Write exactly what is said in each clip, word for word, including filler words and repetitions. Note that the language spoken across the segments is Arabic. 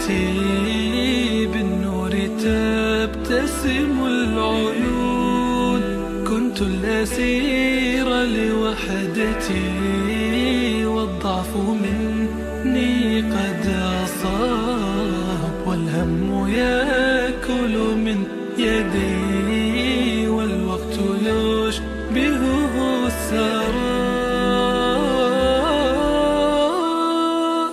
وحدتي بالنور تبتسم العيون. كنت الأسير لوحدتي والضعف مني قد أصاب، والهم يأكل من يدي والوقت يشبهه السراب.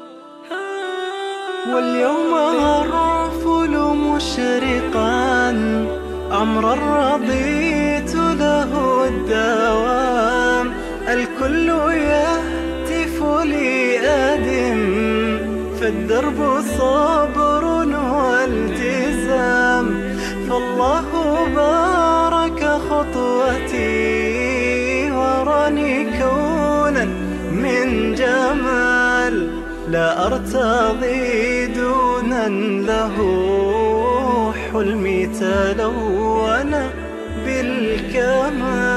واليوم أرفل مشرقا عمرا رضيت له الدوام. الكل يهتف لي أدم، فالدرب صبر والتزام. فالله بارك خطوتي وراني كونا من جمال. لا أرتضي دونا له حلمي تلون بالكمال.